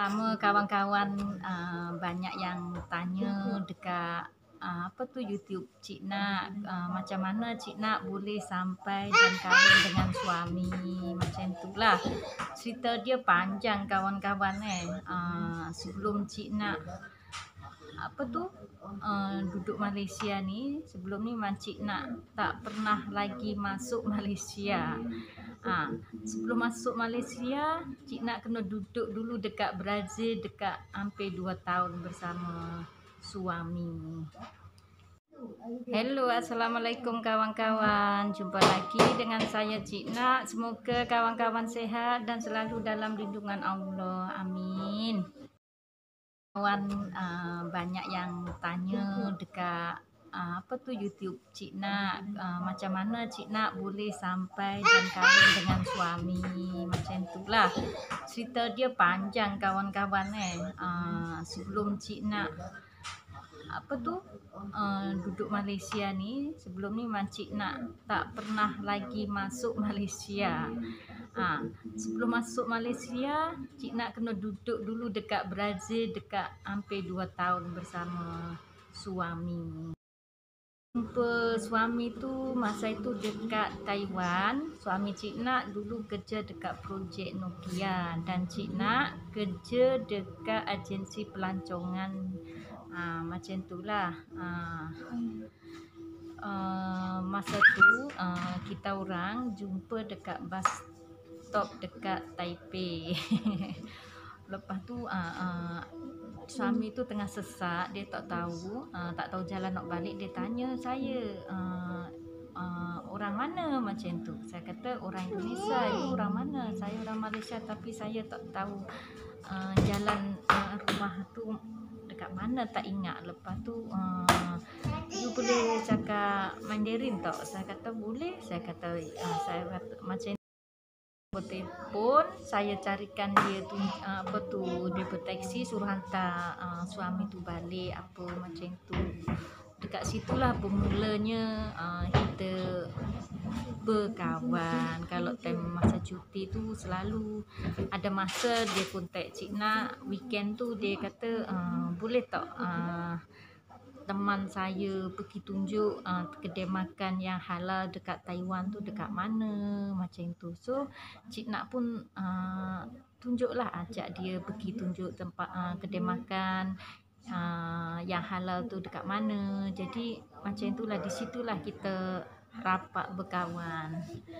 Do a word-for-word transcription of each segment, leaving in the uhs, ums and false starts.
lama kawan-kawan uh, banyak yang tanya dekat uh, apa tu YouTube Cik Nak, uh, macam mana Cik Nak boleh sampai dan kahwin dengan suami, macam tu lah. Cerita dia panjang kawan-kawan eh. Uh, sebelum Cik Nak apa tu uh, duduk Malaysia ni, sebelum ni memang Cik Nak tak pernah lagi masuk Malaysia. Ha, sebelum masuk Malaysia, Cik Nak kena duduk dulu dekat Brazil dekat hampir dua tahun bersama suami. Hello, Assalamualaikum kawan-kawan. Jumpa lagi dengan saya Cik Nak. Semoga kawan-kawan sehat dan selalu dalam lindungan Allah. Amin. Kawan uh, banyak yang tanya dekat uh, apa tu YouTube Cik Nak, uh, macam mana Cik Nak boleh sampai dan kahwin dengan suami, macam tu lah. Cerita dia panjang kawan-kawan eh. Uh, sebelum Cik Nak apa tu uh, duduk Malaysia ni, sebelum ni memang Cik Nak tak pernah lagi masuk Malaysia. Ha, sebelum masuk Malaysia, Cik Nak kena duduk dulu dekat Brazil dekat hampir dua tahun bersama suami. Jumpa suami tu masa itu dekat Taiwan. Suami Cik Nak dulu kerja dekat projek Nokia dan Cik Nak kerja dekat agensi pelancongan. Ha, macam itulah. Ha, uh, masa tu uh, kita orang jumpa dekat bus stop dekat Taipei. Lepas tu uh, uh, suami tu tengah sesat, dia tak tahu uh, tak tahu jalan nak balik. Dia tanya saya, uh, uh, orang mana, macam tu. Saya kata orang Indonesia. You orang mana? Saya orang Malaysia tapi saya tak tahu uh, jalan uh, rumah tu dekat mana, tak ingat. Lepas tu uh, you boleh cakap Mandarin tak? Saya kata boleh. Saya kata uh, saya kata, macam telefon, saya carikan dia tu uh, apa tu dia bertaksi, suruh hantar uh, suami tu balik apa macam tu. Dekat situlah bermulanya uh, kita berkawan. Kalau time masa cuti tu selalu ada masa dia kontak Cik Nak. Weekend tu dia kata uh, boleh tak uh, teman saya pergi tunjuk uh, kedai makan yang halal dekat Taiwan tu dekat mana, macam tu. So Cik Nak pun uh, tunjuklah, ajak dia pergi tunjuk tempat uh, kedai makan uh, yang halal tu dekat mana. Jadi macam itulah, di situlah kita rapat berkawan.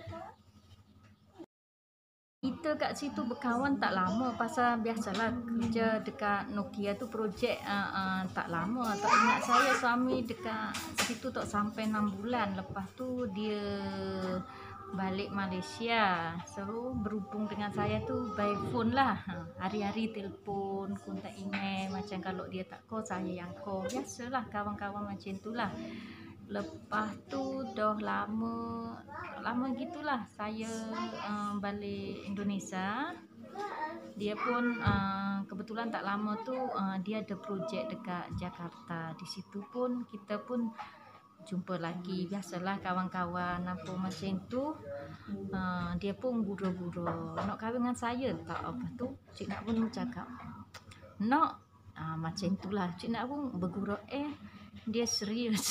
Kita kat situ berkawan tak lama, pasal biasalah kerja dekat Nokia tu projek uh, uh, tak lama. Tak ingat saya suami dekat situ tak sampai enam bulan. Lepas tu dia balik Malaysia. So berhubung dengan saya tu by phone lah. Hari-hari telefon, kontak email. Macam kalau dia tak call, saya yang call. Biasalah kawan-kawan macam tu lah. Lepas tu dah lama lama gitulah saya uh, balik Indonesia. Dia pun uh, kebetulan tak lama tu uh, dia ada projek dekat Jakarta. Di situ pun kita pun jumpa lagi. Biasalah kawan-kawan apa macam tu. Uh, dia pun gurau-gurau, nak kahwin dengan saya tak, apa tu. Cik Nak pun cakap nak, uh, macam itulah. Cik Nak pun bergurau, eh dia serius.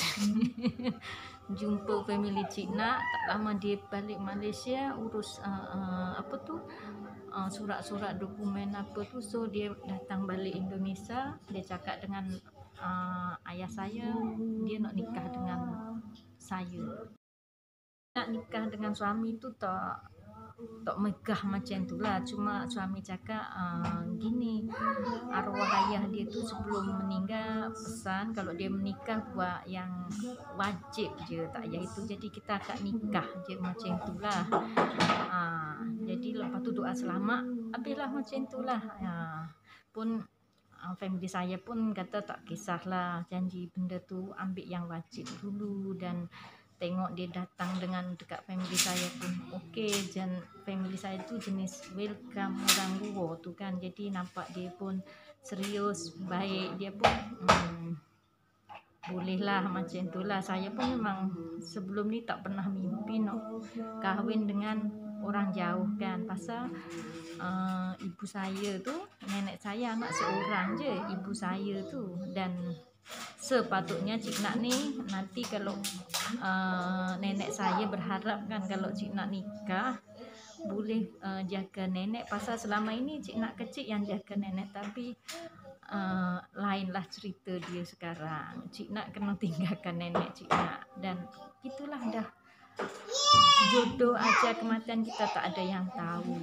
Jumpa family Cik Nak, tak lama dia balik Malaysia urus uh, uh, apa tu uh, surat-surat dokumen apa tu. So dia datang balik Indonesia. Dia cakap dengan uh, ayah saya, dia nak nikah dengan saya. Nak nikah dengan suami tu tak tak megah macam tu lah. Cuma suami cakap uh, gini, arwah ayah dia tu sebelum meninggal pesan kalau dia menikah buat yang wajib je, tak payah itu. Jadi kita akad nikah je macam tu lah. Uh, jadi lepas tu doa selamat, habislah macam tu lah. Uh, pun uh, family saya pun kata tak kisahlah, janji benda tu ambil yang wajib dulu. Dan tengok dia datang dengan dekat family saya pun okey. Dan family saya tu jenis welcome orang luar tu kan. Jadi nampak dia pun serius, baik. Dia pun hmm, bolehlah macam tu lah. Saya pun memang sebelum ni tak pernah mimpi nak kahwin dengan orang jauh kan. Pasal uh, ibu saya tu, nenek saya anak seorang je ibu saya tu, dan sepatutnya Cik Nak ni nanti kalau uh, nenek saya berharap kan kalau Cik Nak nikah boleh uh, jaga nenek. Pasal selama ini Cik Nak kecil yang jaga nenek, tapi uh, lainlah cerita dia sekarang. Cik Nak kena tinggalkan nenek Cik Nak, dan itulah dah jodoh aja, kematian kita tak ada yang tahu.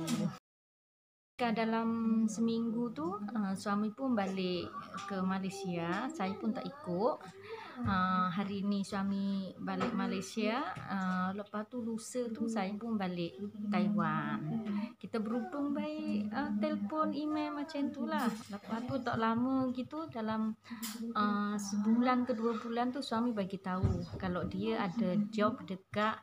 Dalam seminggu tu uh, suami pun balik ke Malaysia, saya pun tak ikut. Uh, hari ni suami balik Malaysia, uh, lepas tu lusa tu saya pun balik Taiwan. Kita berhubung baik, uh, telefon, email macam tu lah. Lepas tu tak lama gitu, dalam uh, sebulan ke dua bulan tu suami bagi tahu kalau dia ada job dekat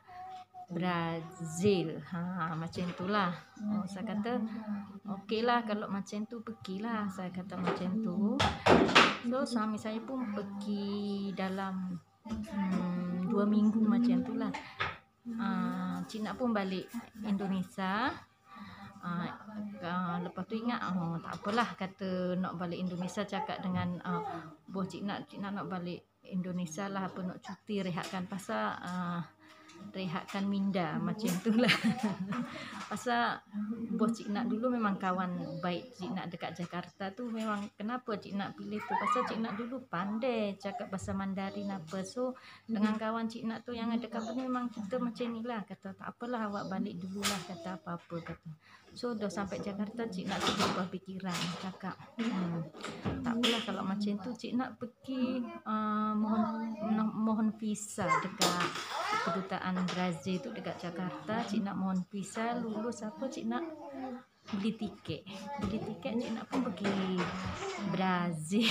Brazil. Ha, macam itulah. Oh, saya kata okey lah kalau macam tu, pergilah. Saya kata macam tu. So suami saya pun pergi dalam hmm, dua minggu macam tu lah. Uh, Cik Nak pun balik Indonesia. Uh, uh, lepas tu ingat, oh, tak apalah, kata nak balik Indonesia, cakap dengan uh, bos Cik Nak, Cik Nak nak balik Indonesia lah, apa nak cuti, rehatkan. Pasal uh, rehatkan minda macam itulah. Pasal bos Cik Nak dulu memang kawan baik Cik Nak dekat Jakarta tu. Memang kenapa Cik Nak pilih tu, pasal Cik Nak dulu pandai cakap bahasa Mandarin apa. So dengan kawan Cik Nak tu yang ada company, memang kita macam ni lah. Kata tak apalah, awak balik dululah, kata apa-apa kata. So dah sampai Jakarta, Cik Nak tu berubah fikiran, cakap hmm, tak apalah kalau macam tu. Cik Nak pergi uh, mohon mohon visa dekat kedutaan Brazil tu dekat Jakarta. Cik Nak mohon visa, lulus apa, Cik Nak beli tiket. Beli tiket, Cik Nak pun pergi Brazil.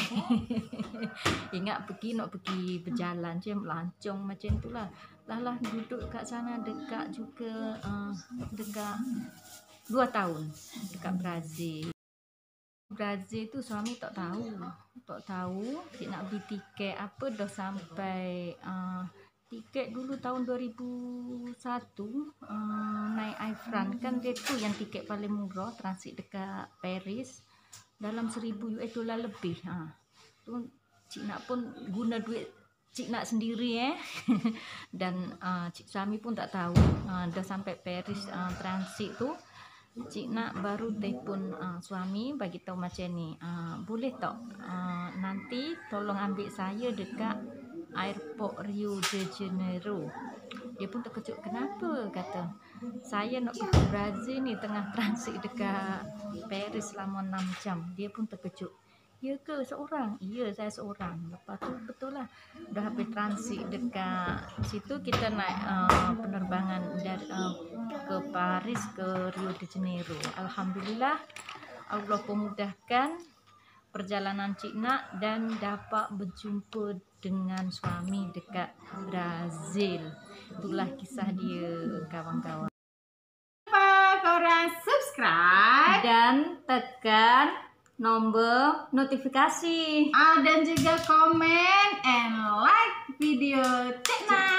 Ingat pergi, nak pergi berjalan je, melancong macam tu lah. Lah lah duduk kat sana dekat juga uh, dekat dua tahun dekat Brazil. Brazil tu suami tak tahu. Tak tahu Cik Nak beli tiket apa, dah sampai uh, tiket dulu tahun dua ribu satu uh, naik Air France kan, dia tu yang tiket paling murah, transit dekat Paris dalam seribu U S dollar lebih. Ha. Tu Cik Nak pun guna duit Cik Nak sendiri eh. Dan uh, Cik suami pun tak tahu. Uh, dah sampai Paris uh, transit tu, Cik Nak baru telefon uh, suami bagi tahu macam ni, uh, boleh tak uh, nanti tolong ambil saya dekat airport Rio de Janeiro. Dia pun terkejut, kenapa, kata saya nak pergi Brazil ni, tengah transit dekat Paris selama enam jam. Dia pun terkejut, ya ke seorang? Ya, saya seorang. Lepas tu betul lah, dah habis transit dekat situ, kita naik uh, penerbangan dari uh, ke Paris ke Rio de Janeiro. Alhamdulillah Allah pemudahkan perjalanan Cik Nak dan dapat berjumpa dengan suami dekat Brazil. Itulah kisah dia, kawan-kawan. Lupa korang subscribe dan tekan nombor notifikasi. ah, dan juga komen and like video Cik Nak.